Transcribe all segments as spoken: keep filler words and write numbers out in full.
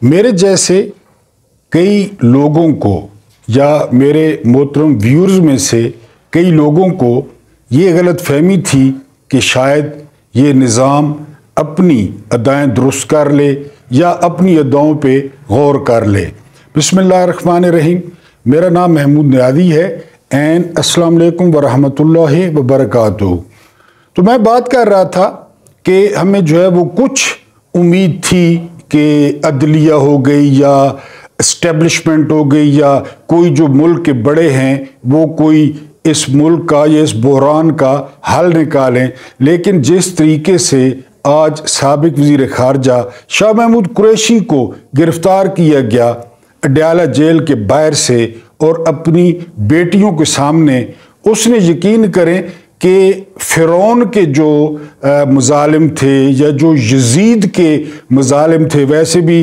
میرے جیسے کئی لوگوں کو یا میرے محترم ویورز میں سے کئی لوگوں کو یہ غلط فہمی تھی کہ شاید یہ نظام اپنی ادائیں درست کر لے یا اپنی اداؤں پہ غور کر لے۔ بسم اللہ الرحمن الرحیم، میرا نام محمود نیادی ہے اینڈ السلام علیکم ورحمۃ اللہ وبرکاتہ۔ تو میں بات کر رہا تھا کہ ہمیں جو ہے وہ کچھ امید تھی کہ عدلیہ ہو گئی یا اسٹیبلشمنٹ ہو گئی یا کوئی جو ملک کے بڑے ہیں وہ کوئی اس ملک کا یا اس بحران کا حل نکالیں، لیکن جس طریقے سے آج سابق وزیر خارجہ شاہ محمود قریشی کو گرفتار کیا گیا اڈیالہ جیل کے باہر سے اور اپنی بیٹیوں کے سامنے، اس نے یقین کریں کہ فرعون کے جو مظالم تھے یا جو یزید کے مظالم تھے، ویسے بھی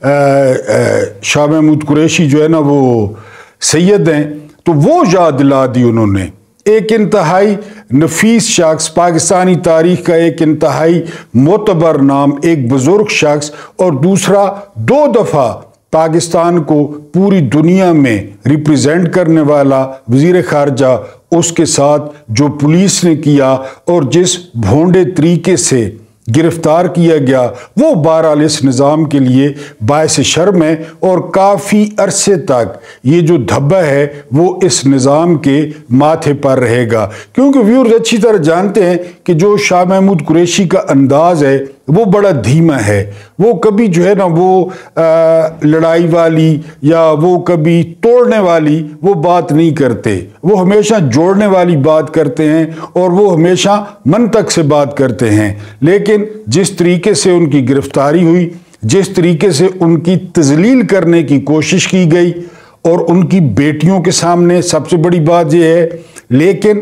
شاہ محمود قریشی جو ہے نا وہ سید ہیں، تو وہ یاد دلا دی انہوں نے۔ ایک انتہائی نفیس شخص، پاکستانی تاریخ کا ایک انتہائی معتبر نام، ایک بزرگ شخص، اور دوسرا دو دفعہ پاکستان کو پوری دنیا میں ریپریزنٹ کرنے والا وزیر خارجہ، اس کے ساتھ جو پولیس نے کیا اور جس بھونڈے طریقے سے گرفتار کیا گیا، وہ بہرحال اس نظام کے لیے باعث شرم ہے اور کافی عرصے تک یہ جو دھبا ہے وہ اس نظام کے ماتھے پر رہے گا، کیونکہ ویورز اچھی طرح جانتے ہیں کہ جو شاہ محمود قریشی کا انداز ہے وہ بڑا دھیما ہے۔ وہ کبھی جو ہے نا وہ لڑائی والی یا وہ کبھی توڑنے والی وہ بات نہیں کرتے، وہ ہمیشہ جوڑنے والی بات کرتے ہیں اور وہ ہمیشہ منطق سے بات کرتے ہیں۔ لیکن جس طریقے سے ان کی گرفتاری ہوئی، جس طریقے سے ان کی تذلیل کرنے کی کوشش کی گئی اور ان کی بیٹیوں کے سامنے، سب سے بڑی بات یہ ہے، لیکن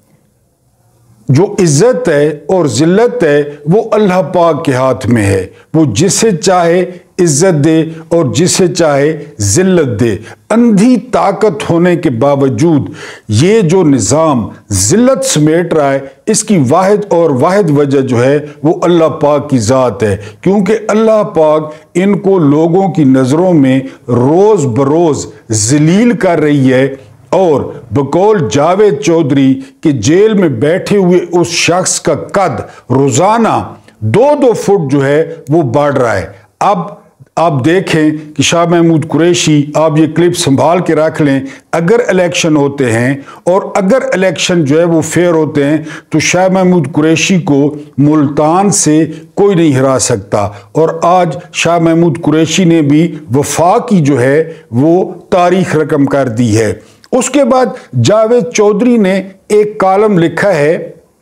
جو عزت ہے اور ذلت ہے وہ اللہ پاک کے ہاتھ میں ہے، وہ جسے چاہے عزت دے اور جسے چاہے ذلت دے۔ اندھی طاقت ہونے کے باوجود یہ جو نظام ذلت سمیٹ رہا ہے، اس کی واحد اور واحد وجہ جو ہے وہ اللہ پاک کی ذات ہے، کیونکہ اللہ پاک ان کو لوگوں کی نظروں میں روز بروز ذلیل کر رہی ہے۔ اور بقول جاوید چودھری کہ جیل میں بیٹھے ہوئے اس شخص کا قد روزانہ دو دو فٹ جو ہے وہ بڑھ رہا ہے۔ اب آپ دیکھیں کہ شاہ محمود قریشی، آپ یہ کلپ سنبھال کے رکھ لیں، اگر الیکشن ہوتے ہیں اور اگر الیکشن جو ہے وہ فیئر ہوتے ہیں تو شاہ محمود قریشی کو ملتان سے کوئی نہیں ہرا سکتا، اور آج شاہ محمود قریشی نے بھی وفاقی جو ہے وہ تاریخ رقم کر دی ہے۔ اس کے بعد جاوید چودھری نے ایک کالم لکھا ہے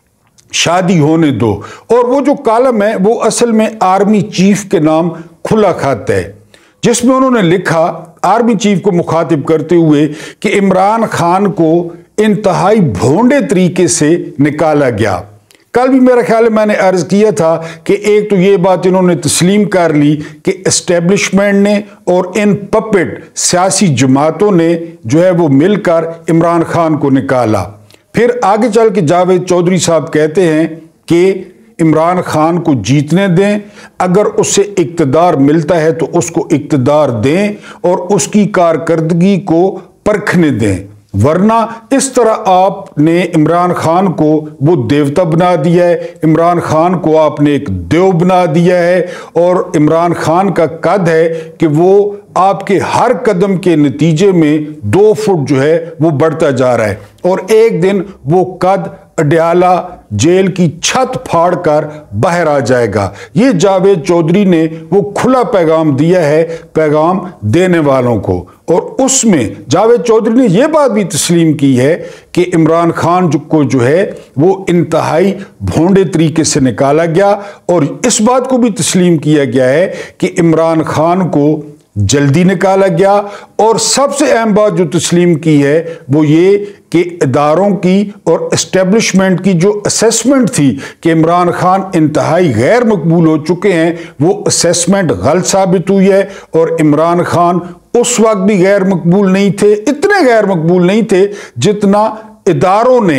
شادی ہونے دو، اور وہ جو کالم ہے وہ اصل میں آرمی چیف کے نام کھلا خط ہے، جس میں انہوں نے لکھا آرمی چیف کو مخاطب کرتے ہوئے کہ عمران خان کو انتہائی بھونڈے طریقے سے نکالا گیا۔ کل بھی میرا خیال ہے میں نے عرض کیا تھا کہ ایک تو یہ بات انہوں نے تسلیم کر لی کہ اسٹیبلشمنٹ نے اور ان پپٹ سیاسی جماعتوں نے جو ہے وہ مل کر عمران خان کو نکالا۔ پھر آگے چل کے جاوید چودھری صاحب کہتے ہیں کہ عمران خان کو جیتنے دیں، اگر اس سے اقتدار ملتا ہے تو اس کو اقتدار دیں اور اس کی کارکردگی کو پرکھنے دیں، ورنہ اس طرح آپ نے عمران خان کو وہ دیوتا بنا دیا ہے، عمران خان کو آپ نے ایک دیو بنا دیا ہے، اور عمران خان کا قد ہے کہ وہ آپ کے ہر قدم کے نتیجے میں دو فٹ جو ہے وہ بڑھتا جا رہا ہے، اور ایک دن وہ قد اڈیالہ جیل کی چھت پھاڑ کر باہر آ جائے گا۔ یہ جاوید چودھری نے وہ کھلا پیغام دیا ہے پیغام دینے والوں کو، اور اس میں جاوید چودھری نے یہ بات بھی تسلیم کی ہے کہ عمران خان کو جو ہے وہ انتہائی بھونڈے طریقے سے نکالا گیا، اور اس بات کو بھی تسلیم کیا گیا ہے کہ عمران خان کو جلدی نکالا گیا، اور سب سے اہم بات جو تسلیم کی ہے وہ یہ کہ اداروں کی اور اسٹیبلشمنٹ کی جو اسیسمنٹ تھی کہ عمران خان انتہائی غیر مقبول ہو چکے ہیں، وہ اسیسمنٹ غلط ثابت ہوئی ہے، اور عمران خان اس وقت بھی غیر مقبول نہیں تھے، اتنے غیر مقبول نہیں تھے جتنا اداروں نے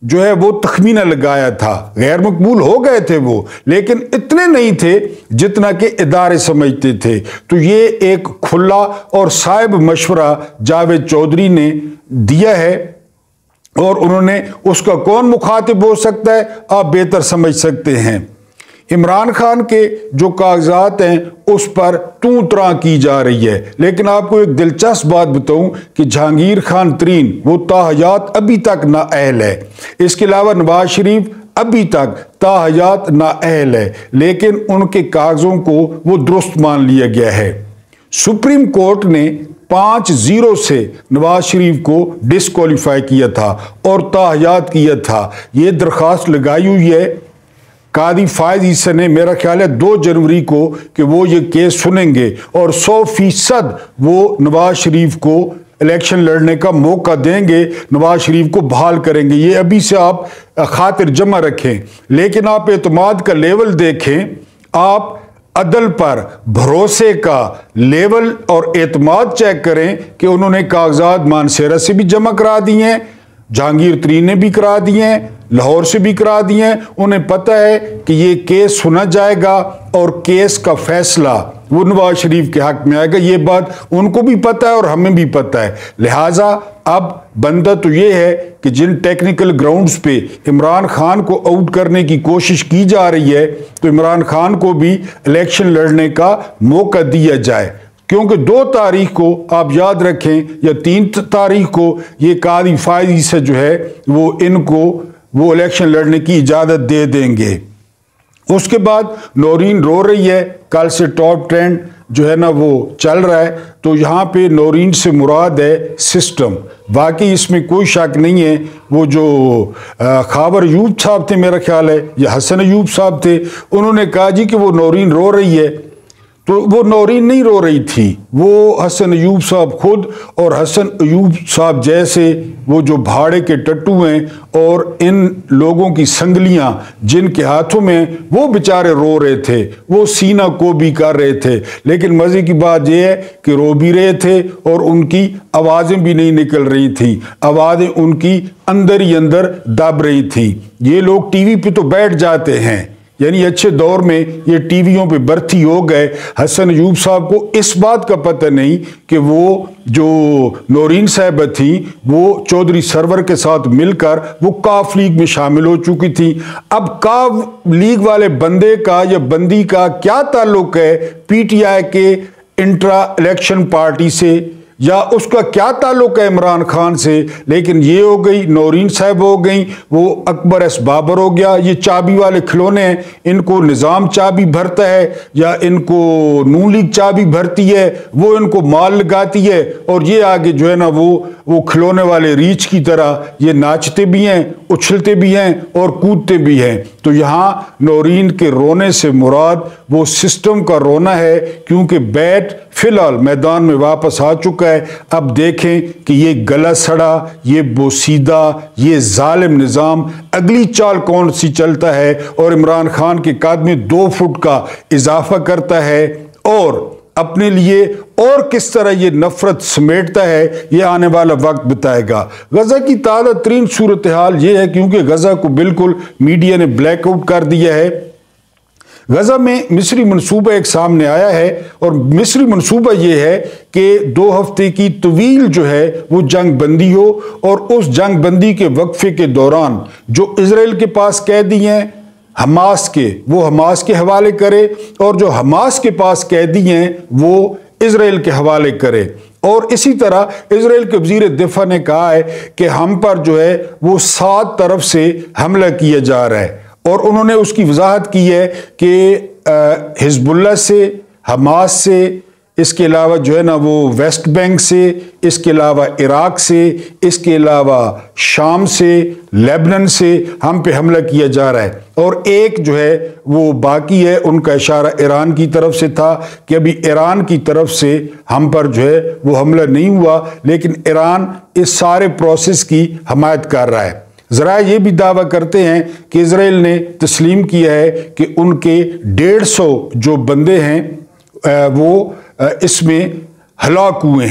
جو ہے وہ تخمینہ لگایا تھا، غیر مقبول ہو گئے تھے وہ، لیکن اتنے نہیں تھے جتنا کہ ادارے سمجھتے تھے۔ تو یہ ایک کھلا اور صائب مشورہ جاوید چودھری نے دیا ہے، اور انہوں نے اس کا کون مخاطب ہو سکتا ہے آپ بہتر سمجھ سکتے ہیں۔ عمران خان کے جو کاغذات ہیں اس پر توں تراں کی جا رہی ہے، لیکن آپ کو ایک دلچسپ بات بتاؤں کہ جہانگیر خان ترین وہ تاحیات ابھی تک نااہل ہے، اس کے علاوہ نواز شریف ابھی تک تاحیات نااہل ہے، لیکن ان کے کاغذوں کو وہ درست مان لیا گیا ہے۔ سپریم کورٹ نے پانچ زیرو سے نواز شریف کو ڈسکوالیفائی کیا تھا اور تاحیات کیا تھا۔ یہ درخواست لگائی ہوئی ہے قاضی فائز عیسی نے، میرا خیال ہے دو جنوری کو، کہ وہ یہ کیس سنیں گے اور سو فیصد وہ نواز شریف کو الیکشن لڑنے کا موقع دیں گے، نواز شریف کو بحال کریں گے۔ یہ ابھی سے آپ خاطر جمع رکھیں، لیکن آپ اعتماد کا لیول دیکھیں، آپ عدل پر بھروسے کا لیول اور اعتماد چیک کریں کہ انہوں نے کاغذات مانسیرا سے بھی جمع کرا دی ہیں، جہانگیر ترین نے بھی کرا دی ہیں، لاہور سے بھی کرا دی ہیں۔ انہیں پتہ ہے کہ یہ کیس سنا جائے گا اور کیس کا فیصلہ وہ نواز شریف کے حق میں آئے گا، یہ بات ان کو بھی پتہ ہے اور ہمیں بھی پتہ ہے۔ لہٰذا اب بندہ تو یہ ہے کہ جن ٹیکنیکل گراؤنڈز پہ عمران خان کو آؤٹ کرنے کی کوشش کی جا رہی ہے، تو عمران خان کو بھی الیکشن لڑنے کا موقع دیا جائے، کیونکہ دو تاریخ کو آپ یاد رکھیں یا تین تاریخ کو یہ قاضی فائز عیسی جو ہے وہ ان کو وہ الیکشن لڑنے کی اجازت دے دیں گے۔ اس کے بعد نورین رو رہی ہے، کل سے ٹاپ ٹرینڈ جو ہے نا وہ چل رہا ہے، تو یہاں پہ نورین سے مراد ہے سسٹم۔ واقعی اس میں کوئی شک نہیں ہے، وہ جو خاور ایوب صاحب تھے میرا خیال ہے یا حسن ایوب صاحب تھے، انہوں نے کہا جی کہ وہ نورین رو رہی ہے، تو وہ نورین نہیں رو رہی تھی، وہ حسن ایوب صاحب خود اور حسن ایوب صاحب جیسے وہ جو بھاڑے کے ٹٹو ہیں اور ان لوگوں کی سنگلیاں جن کے ہاتھوں میں وہ بیچارے رو رہے تھے، وہ سینہ کو بھی کر رہے تھے، لیکن مزے کی بات یہ ہے کہ رو بھی رہے تھے اور ان کی آوازیں بھی نہیں نکل رہی تھیں، آوازیں ان کی اندر ہی اندر دب رہی تھیں۔ یہ لوگ ٹی وی پہ تو بیٹھ جاتے ہیں، یعنی اچھے دور میں یہ ٹی ویوں پہ برتی ہو گئے۔ حسن ایوب صاحب کو اس بات کا پتہ نہیں کہ وہ جو نورین صاحبہ تھی وہ چودھری سرور کے ساتھ مل کر وہ کاف لیگ میں شامل ہو چکی تھی۔ اب کاف لیگ والے بندے کا یا بندی کا کیا تعلق ہے پی ٹی آئی کے انٹرا الیکشن پارٹی سے، یا اس کا کیا تعلق ہے عمران خان سے؟ لیکن یہ ہو گئی، نورین صاحب ہو گئیں، وہ اکبر ایس بابر ہو گیا، یہ چابی والے کھلونے ہیں، ان کو نظام چابی بھرتا ہے یا ان کو نون لیگ چابی بھرتی ہے، وہ ان کو مال لگاتی ہے، اور یہ آگے جو ہے نا وہ وہ کھلونے والے ریچھ کی طرح یہ ناچتے بھی ہیں، اچھلتے بھی ہیں اور کودتے بھی ہیں۔ تو یہاں نورین کے رونے سے مراد وہ سسٹم کا رونا ہے، کیونکہ بیٹ فی الحال میدان میں واپس آ چکا ہے۔ اب دیکھیں کہ یہ گلا سڑا، یہ بوسیدہ، یہ ظالم نظام اگلی چال کون سی چلتا ہے اور عمران خان کے قد میں دو فٹ کا اضافہ کرتا ہے، اور اپنے لیے اور کس طرح یہ نفرت سمیٹتا ہے، یہ آنے والا وقت بتائے گا۔ غزہ کی تازہ ترین صورتحال یہ ہے، کیونکہ غزہ کو بالکل میڈیا نے بلیک آؤٹ کر دیا ہے۔ غزہ میں مصری منصوبہ ایک سامنے آیا ہے، اور مصری منصوبہ یہ ہے کہ دو ہفتے کی طویل جو ہے وہ جنگ بندی ہو، اور اس جنگ بندی کے وقفے کے دوران جو اسرائیل کے پاس قیدی ہیں حماس کے، وہ حماس کے حوالے کرے، اور جو حماس کے پاس قیدی ہیں وہ اسرائیل کے حوالے کرے۔ اور اسی طرح اسرائیل کے وزیر دفاع نے کہا ہے کہ ہم پر جو ہے وہ سات طرف سے حملہ کیا جا رہا ہے، اور انہوں نے اس کی وضاحت کی ہے کہ حزب اللہ سے، حماس سے، اس کے علاوہ جو ہے نا وہ ویسٹ بینک سے، اس کے علاوہ عراق سے، اس کے علاوہ شام سے، لیبنان سے ہم پہ حملہ کیا جا رہا ہے۔ اور ایک جو ہے وہ باقی ہے، ان کا اشارہ ایران کی طرف سے تھا کہ ابھی ایران کی طرف سے ہم پر جو ہے وہ حملہ نہیں ہوا، لیکن ایران اس سارے پروسیس کی حمایت کر رہا ہے۔ ذرائع یہ بھی دعویٰ کرتے ہیں کہ اسرائیل نے تسلیم کیا ہے کہ ان کے ڈیڑھ سو جو بندے ہیں وہ اس میں ہلاک ہوئے ہیں،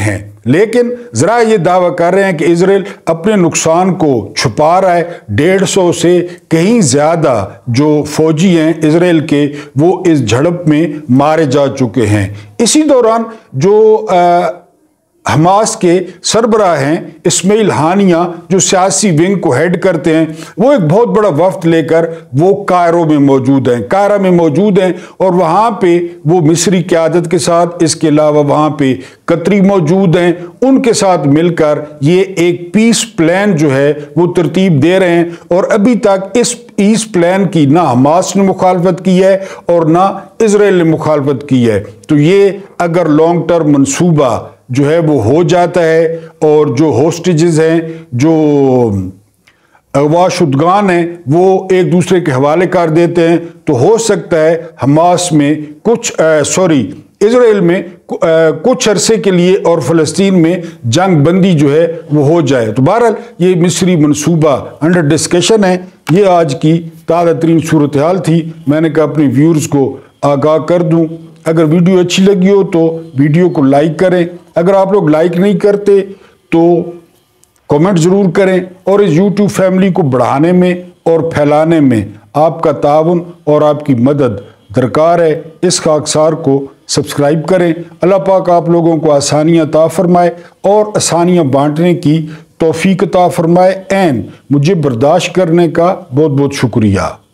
لیکن ذرا یہ دعویٰ کر رہے ہیں کہ اسرائیل اپنے نقصان کو چھپا رہا ہے. ڈیڑھ سو سے کہیں زیادہ جو فوجی ہیں اسرائیل کے وہ اس جھڑپ میں مارے جا چکے ہیں. اسی دوران جو حماس کے سربراہ ہیں اسماعیل ہانیہ جو سیاسی ونگ کو ہیڈ کرتے ہیں وہ ایک بہت بڑا وفد لے کر وہ کائرو میں موجود ہیں قاہرہ میں موجود ہیں اور وہاں پہ وہ مصری قیادت کے ساتھ اس کے علاوہ وہاں پہ قطری موجود ہیں. ان کے ساتھ مل کر یہ ایک پیس پلان جو ہے وہ ترتیب دے رہے ہیں اور ابھی تک اس پیس پلان کی نہ حماس نے مخالفت کی ہے اور نہ اسرائیل نے مخالفت کی ہے. تو یہ اگر لانگ ٹرم منصوبہ جو ہے وہ ہو جاتا ہے اور جو ہوسٹیجز ہیں جو اغوا شدگان ہیں وہ ایک دوسرے کے حوالے کر دیتے ہیں تو ہو سکتا ہے حماس میں کچھ سوری اسرائیل میں کچھ عرصے کے لیے اور فلسطین میں جنگ بندی جو ہے وہ ہو جائے. تو بہرحال یہ مصری منصوبہ انڈر ڈسکشن ہے. یہ آج کی تازہ ترین صورتحال تھی. میں نے کہا اپنے ویورز کو آگاہ کر دوں. اگر ویڈیو اچھی لگی ہو تو ویڈیو کو لائک کریں. اگر آپ لوگ لائک نہیں کرتے تو کومنٹ ضرور کریں اور اس یوٹیوب فیملی کو بڑھانے میں اور پھیلانے میں آپ کا تعاون اور آپ کی مدد درکار ہے. اس خاکسار کو سبسکرائب کریں. اللہ پاک آپ لوگوں کو آسانیاں عطا فرمائے اور آسانیاں بانٹنے کی توفیق عطا فرمائے. این مجھے برداشت کرنے کا بہت بہت شکریہ.